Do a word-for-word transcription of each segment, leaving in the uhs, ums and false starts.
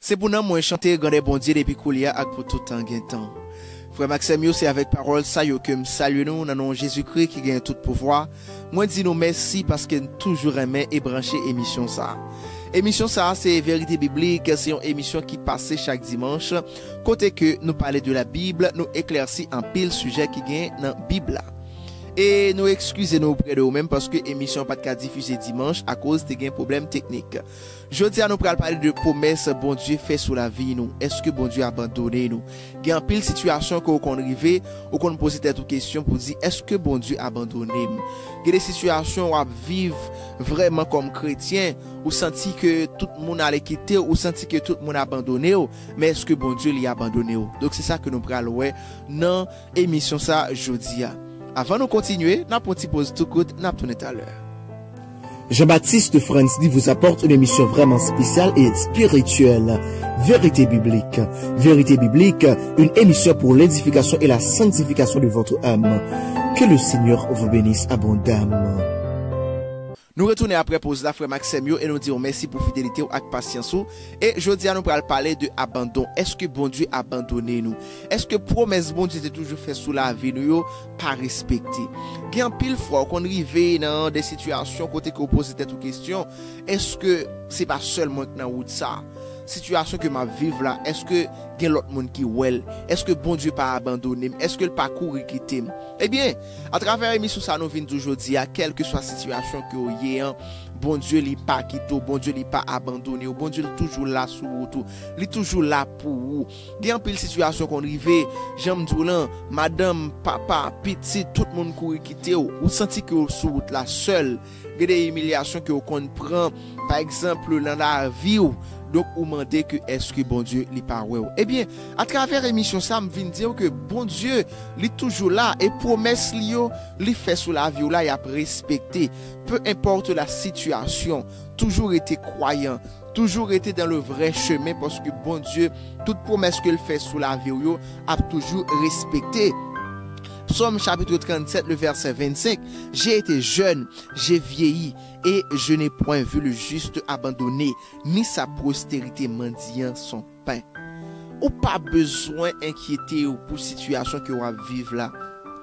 C'est pour nous moi chanter grand bon Dieu depuis coulia ak pour tout temps gain temps. Frère Maxime, c'est avec parole ça yo que me salue nous dans nom Jésus-Christ qui gagne tout pouvoir. Moi dis nous merci parce que toujours aimé et branché émission ça. Émission ça c'est vérité biblique, c'est une émission qui passe chaque dimanche côté que nous parler de la Bible, nous éclaircir en pile sujet qui gagne dans Bible. Et nous excusez-nous auprès de vous-même parce que l'émission pas de diffuser dimanche à cause de problèmes techniques. Je dis à nous parler de promesses bon Dieu fait sur la vie nous. Est-ce que bon Dieu a abandonné nous? Il y a une pile situation que qu'on arrive ou qu'on pose cette question pour dire est-ce que bon Dieu a abandonné nous? Il y a des situations où on vivre vraiment comme chrétien ou senti que tout le monde allait quitter ou senti que tout le monde a abandonné mais est-ce que bon Dieu l'a abandonné? Donc c'est ça que nous parlons dans l'émission ça jeudi. Avant de continuer, nous avons un petit pause tout court, nous allons tout à l'heure. Jean-Baptiste Francis vous apporte une émission vraiment spéciale et spirituelle. Vérité biblique. Vérité biblique, une émission pour l'édification et la sanctification de votre âme. Que le Seigneur vous bénisse abondamment. Nous retournons après pause la frère Maxime et nous disons merci pour fidélité et patience. Et je dis à nous parler de abandon. Est-ce que bon Dieu a abandonné nous? Est-ce que promesse bon Dieu est toujours fait sous la vie nous pas respecté? Il y a un pile fois qu'on arrive dans des situations côté qu'on pose cette question. Est-ce que c'est pas seulement dans route ça? Situation que ma vive là, est-ce que il y a l'autre monde qui well? Est-ce que bon Dieu pas abandonné? Est-ce que le parcours est quitté? Eh bien, à travers l'émission ça nous vient toujours dire quelle que soit la situation que vous y a, bon Dieu n'est pas quitté, bon Dieu n'est pas abandonné, bon Dieu est toujours là sur vous, il est toujours là pour vous. Il y a une pile situation qu'on arrive, j'aime dire là, madame, papa, petit, tout le monde court quitter ou senti que vous sur route là seul, il y a des humiliations que vous comprend par exemple dans la vie ou donc, vous demandez que est-ce que bon Dieu n'est pas ouais. Eh bien, à travers l'émission, ça me vient dire que bon Dieu est toujours là et promesse lui, lui fait sous la vie là, il a respecté. Peu importe la situation, toujours été croyant, toujours été dans le vrai chemin parce que bon Dieu, toute promesse qu'il fait sous la vie a toujours respecté. Psaume chapitre trente-sept, le verset vingt-cinq. J'ai été jeune, j'ai vieilli et je n'ai point vu le juste abandonné, ni sa postérité mendiant son pain. Ou pas besoin d'inquiéter pour la situation que vous vivez là.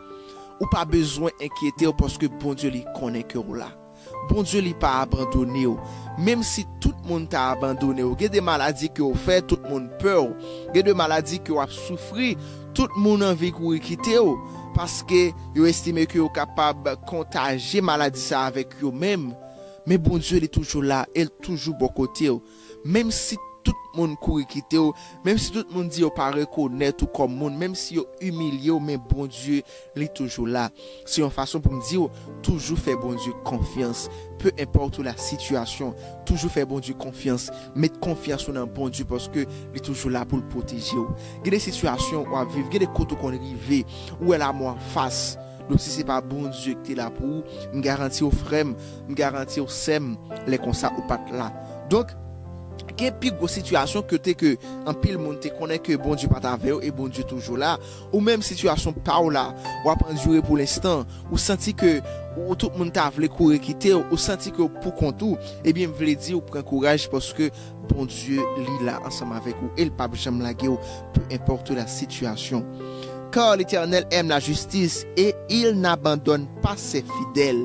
Ou pas besoin d'inquiéter parce que bon Dieu lui connaît que vous là. Bon Dieu lui pas abandonné. Même si tout le monde t'a abandonné, il y a des maladies que vous faites, tout le monde peur. Il y a des maladies que vous souffrez, tout le monde a envie de quitter. Parce que vous estimez que vous êtes capable de contagier maladie ça avec vous-même. Mais bon Dieu il est toujours là, il est toujours bon côté. Même si tout le monde court quitter, même si tout le monde dit pas reconnaître comme monde, même si vous humilié, mais bon Dieu il est toujours là. C'est une façon pour me dire toujours faire bon Dieu confiance. Peu importe la situation, toujours faire bon Dieu confiance. Mettre confiance dans bon Dieu parce que il est toujours là pour le protéger. Il y a des situations où on vivre, il y a des côtés qu'on arrive où elle a moi face. Donc si c'est pas bon Dieu qui est là pour vous, me garantir au frère, me garantir au sem les comme ça ou pas là. Donc il y a une plus grosse situation que t'es que en pile monde te connaît que bon Dieu pas avec et bon Dieu toujours là ou même situation pas là ou à endurer pour l'instant ou senti que ou tout le monde t'a voulu courir quitter ou senti que pour compte et bien veut dire ou prend courage parce que bon Dieu est là ensemble avec vous et le pas jamais laguer peu importe la situation. Car l'Éternel aime la justice et il n'abandonne pas ses fidèles.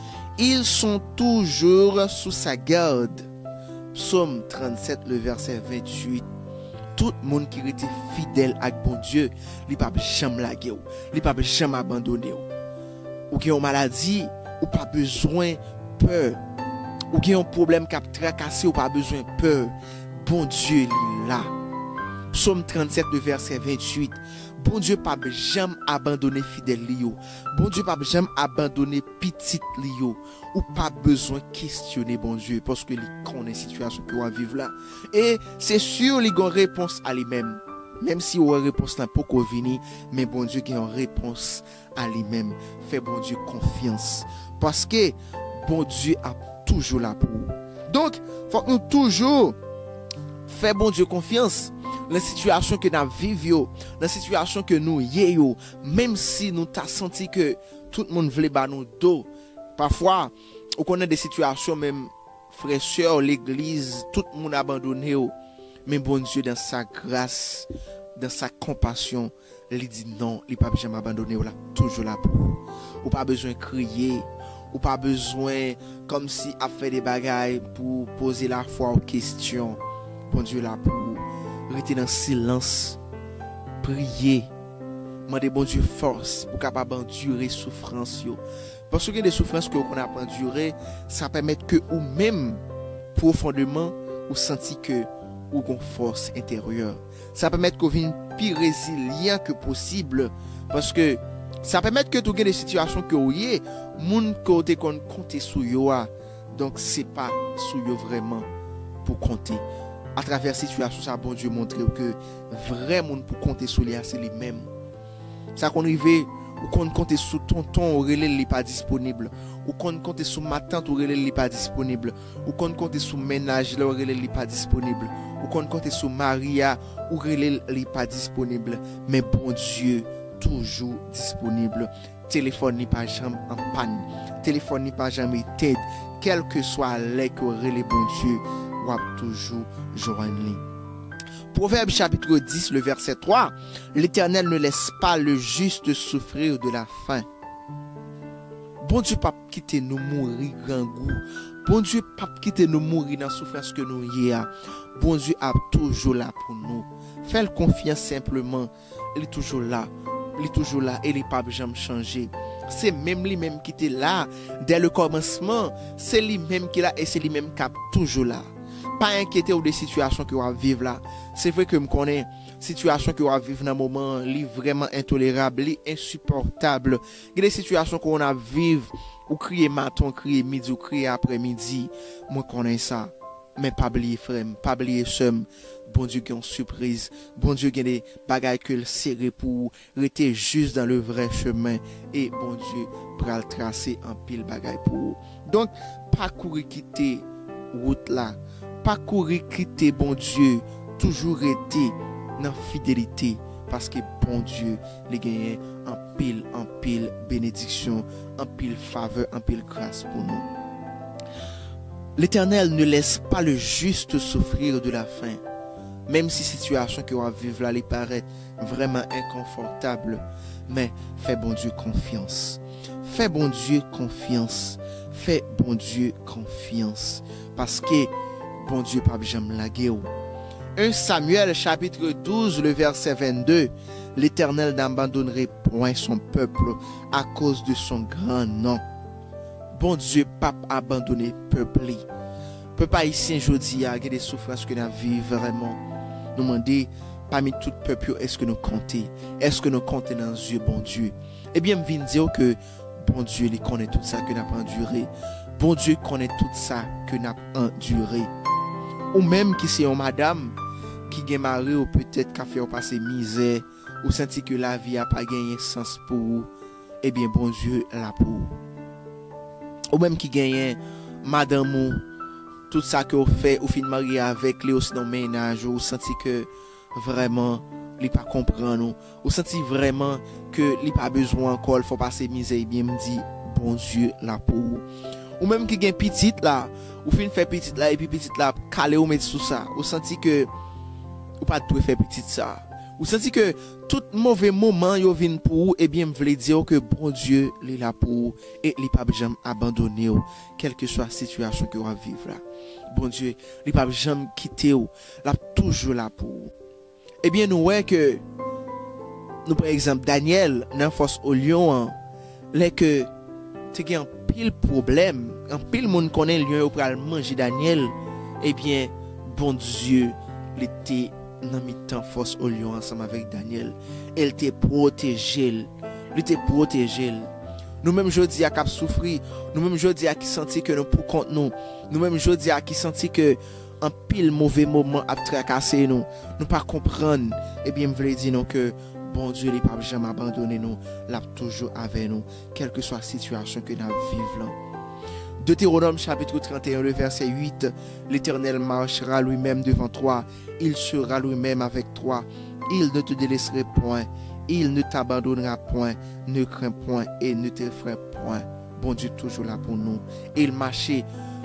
Ils sont toujours sous sa garde. Psaume trente-sept, le verset vingt-huit. Tout le monde qui était fidèle à bon Dieu, il ne peut jamais laguer, il ne peut jamais abandonner. Ou qui ont maladie, ou pas besoin peur. Ou qui ont un problème qui a tracassé, ou pas besoin peur. Bon Dieu il est là. Psaume trente-sept, le verset vingt-huit. Bon Dieu pas jamais abandonné fidèle lio. Bon Dieu pas jamais abandonné petite lio. Ou pas besoin questionner bon Dieu parce que il connaît la situation que on vivre là. Et c'est sûr il a une réponse à lui-même. Même si on a une réponse là pour qu'on vienne, mais bon Dieu qui a une réponse à lui-même. Fait bon Dieu confiance parce que bon Dieu a toujours là pour vous. Donc, faut que nous toujours faire bon Dieu confiance. La situation que nous vivons, la situation que nous yéyo, même si nous t'a senti que tout le monde voulait ba nous dos, parfois, on connaît des situations même frères sœurs l'église, tout le monde abandonné, Mais bon Dieu, dans sa grâce, dans sa compassion, il dit non, il n'a pas jamais abandonné, il est toujours là pour vous. Ou pas besoin de crier, ou pas besoin comme si à faire des bagailles pour poser la foi aux questions. Bon Dieu là pour vous. Restez dans le silence, priez, demandez bon Dieu force pour capable endurer souffrance yo. Parce que des souffrances que qu'on a enduré, ça permet que ou même profondément ou senti que ou une force intérieure. Ça permet que vous soyez plus résilient que possible parce que ça permet que tu aies des situations que vous avez, moun côté qu'on compte sur yo. Donc c'est pas sur yo vraiment pour compter. À travers cette situation, ça bon Dieu montre que vraiment pour compter sur lui c'est les mêmes. Ça qu'on arrive ou qu'on compte sur tonton ou relais n'est pas disponible, ou qu'on compte sur ma tante ou relais n'est pas disponible, ou qu'on compte sur ménage ou relais n'est pas disponible, ou qu'on compte sur Maria ou relais n'est pas disponible, mais bon Dieu toujours disponible. Téléphone n'est pas jamais en panne, téléphone n'est pas jamais tête, quel que soit les que relais bon Dieu, ou toujours joindre. Proverbe chapitre dix, le verset trois. L'Éternel ne laisse pas le juste souffrir de la faim. Bon Dieu, pas quitter nous mourir grand goût. Bon Dieu, pas quitter nous mourir dans la souffrance que nous y a. Bon Dieu est toujours là pour nous. Fais confiance simplement. Il est toujours là. Il est toujours là et il n'est pas jamais changé. C'est même lui-même qui était là dès le commencement. C'est lui-même qui est là et c'est lui-même qui est toujours là. Pas inquiéter ou des situations que vous va vivre là. C'est vrai que je connais situations que vous va vivre dans un moment li vraiment intolérable, li insupportable. Il y a des situations qu'on a vivre ou crier matin, crier midi ou crier après-midi. Moi connais ça. Mais pas oublier frère, pas oublier somme. Bon Dieu qui est une surprise. Bon Dieu qui a des bagailles que le serré pour rester juste dans le vrai chemin et bon Dieu pour le tracer en pile bagaille pour vous. Donc pas courir quitter route là. Pas courir quitter bon Dieu, toujours rester dans fidélité parce que bon Dieu les gagne en pile en pile bénédiction, en pile faveur, en pile grâce pour nous. L'Éternel ne laisse pas le juste souffrir de la faim, même si situation que on va vivre là les paraît vraiment inconfortable, mais fais bon Dieu confiance. Fais bon Dieu confiance. Fais bon Dieu confiance parce que bon Dieu pas jamais laguer. un Samuel chapitre douze le verset vingt-deux. L'Éternel n'abandonnerait point son peuple à cause de son grand nom. Bon Dieu pas abandonner peuple. Peuple haïtien jodi a des souffrances que nous vivons vraiment. Nous demander parmi tout peuple est-ce que nous comptons? Est-ce que nous comptons dans Dieu bon Dieu? Eh bien, je viens dire que bon Dieu il connaît tout ça que nous avons enduré. Bon Dieu connaît tout ça que nous avons enduré. Ou même qui c'est une madame qui est mariée ou peut-être qui a fait passer misère ou senti que la vie n'a pas gagné sens pour vous, eh bien bon Dieu là pour vous. Ou même qui gagne madame ou tout ça que vous fait ou fin marié avec lui aussi dans le ménage ou senti que vraiment il pas comprendre ou senti vraiment que il pas besoin encore il faut passer misère, eh bien me dit bon Dieu là pour vous. Ou même qui gagne petite là ou fin faire petite là et puis petite là caler ou mettre sous ça ou senti que ou pas tout faire petite ça ou senti que tout mauvais moment yo vinn pour ou et bien me veut dire que bon Dieu il est là pour et il pas jamais abandonner ou quelle que soit la situation que vous vivre là bon Dieu il pas jamais quitter ou là toujours là pour ou. Et bien nous voyons que nous par exemple Daniel dans force au lion là que tu un pile problème un pile monde connaît lion pour aller manger Daniel et bien bon Dieu il était dans mi-temps force au lion ensemble avec Daniel elle était protégé il était protégé nous même jodi a cap souffrir nous même jodi a qui senti que nous pour compte nous nous même jodi a qui senti que un pile mauvais moment a tracasser nous nous pas comprendre et bien me veut dire non que bon Dieu il pas jamais abandonné nous l'a toujours avec nous quelle que soit la situation que nous vivons là. Deutéronome chapitre trente et un le verset huit. L'Éternel marchera lui-même devant toi, il sera lui-même avec toi, il ne te délaisserait point, il ne t'abandonnera point, ne crains point et ne t'effraie point. Bon Dieu toujours là pour nous. Il marchait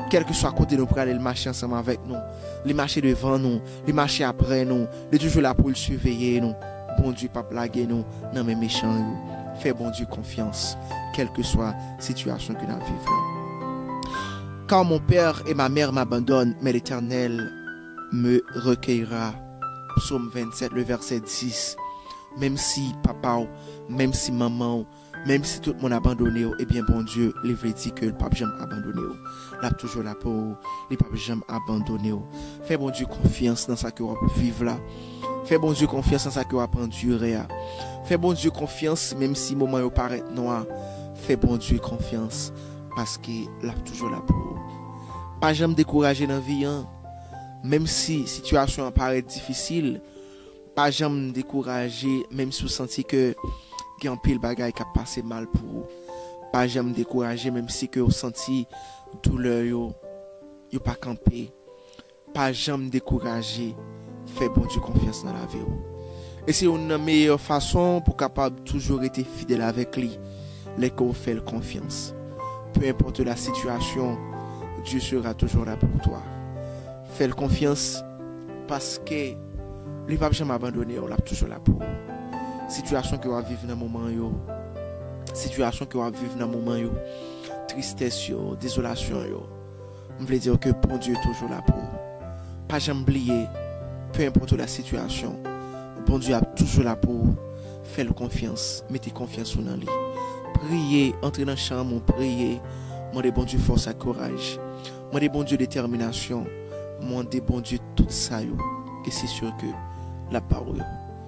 quel que soit côté nous pour aller marcher ensemble avec nous, les marcher devant nous, les marcher après nous, les toujours là pour le surveiller nous. Bon Dieu, pas blaguer nous, non mais méchant. Fais bon Dieu confiance, quelle que soit la situation que nous vivons. Quand mon père et ma mère m'abandonnent, mais l'Éternel me recueillera. Psaume vingt-sept, le verset dix. Même si papa, même si maman, même si tout le monde abandonné, eh bien bon Dieu, il veut dire que le pape jamais abandonné. Là toujours là pour le pape jamais abandonné. Fais bon Dieu confiance dans ça que vous vivre là. Fais bon Dieu confiance dans ça que vous endurer. Fais bon Dieu confiance même si le moment paraît noir. Fais bon Dieu confiance parce que là toujours là pour vous. Pas jamais décourager dans la vie, hein? Même si la situation paraît difficile. Pas jamais décourager même si vous sentez que il y a un pile bagaille qui a passé mal pour vous. Pas jamais décourager même si que vous sentez douleur yo yo pas camper. Pas jamais décourager. Fais bon Dieu confiance dans la vie. Et c'est une meilleure façon pour capable toujours être fidèle avec lui. Les qu'on fait confiance. Peu importe la situation, Dieu sera toujours là pour toi. Fais confiance parce que lui ne va jamais abandonner, on l'a toujours là pour vous. Situation que vous vivez dans le moment, yo. Situation que vous vivez dans le moment, yo. Tristesse, yo. Désolation, yo. Je veux dire que bon Dieu est toujours là pour vous. Pas jamais oublier, peu importe la situation, bon Dieu est toujours là pour vous. Faites confiance, mettez confiance dans lui. Priez, entrez dans la chambre, priez. Demandez bon Dieu force et courage. Demandez bon Dieu détermination. Demandez bon Dieu tout ça, yo. Et c'est sûr que la parole,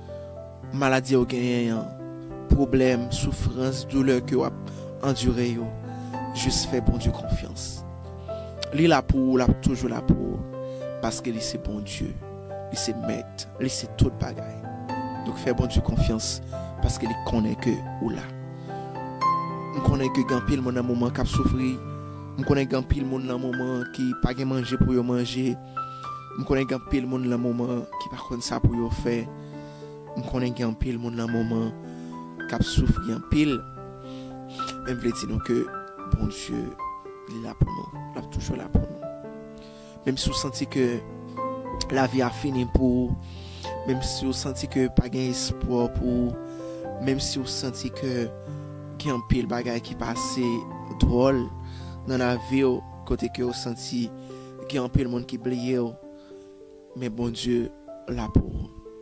maladie ou gain, problème, souffrance, douleur que vous enduré, juste fait bon Dieu confiance. Lui là pour, là toujours là pour, parce que lui c'est bon Dieu, lui c'est maître, lui c'est tout bagaille. Donc fait bon Dieu confiance parce que lui connaît que ou là. On connaît que grand pile mon dans moment qui a souffrir, on connaît grand pile mon dans moment qui pas gain manger pour yo manger. Je connais un pile monde dans le moment qui par contre ça pour yo faire. Je connais un pile monde dans le moment qui a souffert un pile. Même veut dire que bon Dieu il est là pour nous, il est toujours là pour nous. Même si vous sentez que la vie a fini pour, même si vous sentez que pas gain espoir pour, même si vous sentez que il y a un pile bagaille qui passe drôle dans la vie côté que vous sentez qu'il y a un pile monde qui brille. Mais bon Dieu, là pour.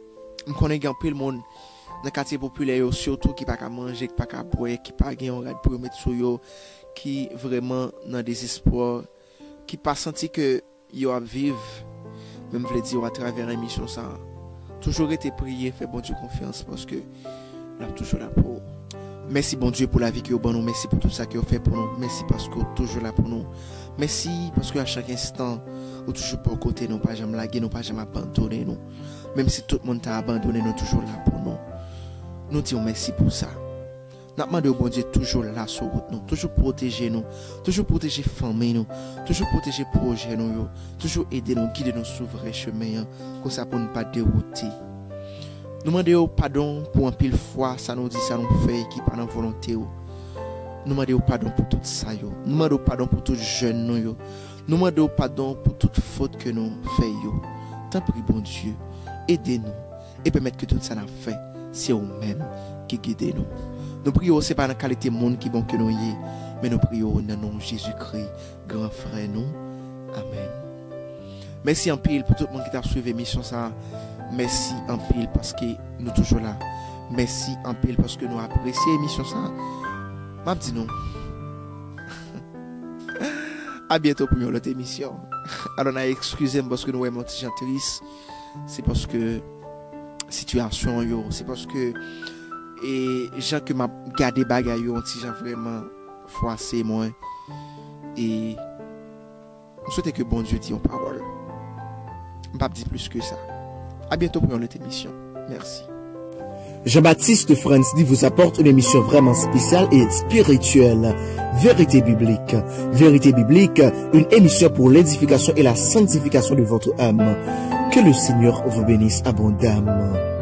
Je connais un peu le monde dans le quartier populaire, surtout qui n'a pas à manger, qui n'a pas à boire, qui n'a pas à un pour mettre sur eux, qui vraiment dans le désespoir, qui n'a pas senti que ils ont vivre, même je le dire à travers l'émission ça. Toujours été prié, fait bon Dieu confiance parce que là toujours là pour. Merci bon Dieu pour la vie que vous avez, merci pour tout ça que vous fait pour nous, merci parce que vous êtes toujours là pour nous. Merci parce qu'à chaque instant, vous toujours pour côté, nous pas jamais laguer, nous pas jamais abandonner nous. Même si tout le monde t'a abandonné, nous toujours là pour nous. Nous disons merci pour ça. Nous demandons au bon Dieu toujours là sur route nous, toujours protéger nous, toujours protéger famille nous, toujours protéger projet nous, toujours aider nous, guider nous sur le vrai chemin, comme ça pour ne pas dérouter. Nous demandons pardon pour un pile fois, ça nous dit, ça nous fait, qui pas dans volonté. Nous demandons pardon pour tout ça. Nous demandons pardon pour tout jeune. Nous demandons pardon pour toute faute que nous faisons. Tant pis, bon Dieu, aidez-nous et permettez que tout ça n'a fait. C'est vous-même qui guidez nous. Nous prions, ce n'est pas dans la qualité monde qui bon que nous y, mais nous prions dans le nom de Jésus-Christ, grand frère nous. Amen. Merci en pile pour tout le monde qui t'a suivi l'émission ça. Merci en pile parce que nous toujours là. Merci en pile parce que nous apprécions l'émission ça. M'a dit non. À bientôt pour une autre émission. Alors, on a excusé parce que nous sommes petit triste. C'est parce que situation yo, c'est parce que et gens que m'a gardé bagaille yo, petit gens vraiment froissé moi et je souhaite que bon Dieu dise en parole. Je pas dire plus que ça. À bientôt pour une autre émission. Merci. Jean-Baptiste Francis vous apporte une émission vraiment spéciale et spirituelle. Vérité biblique. Vérité biblique, une émission pour l'édification et la sanctification de votre âme. Que le Seigneur vous bénisse abondamment.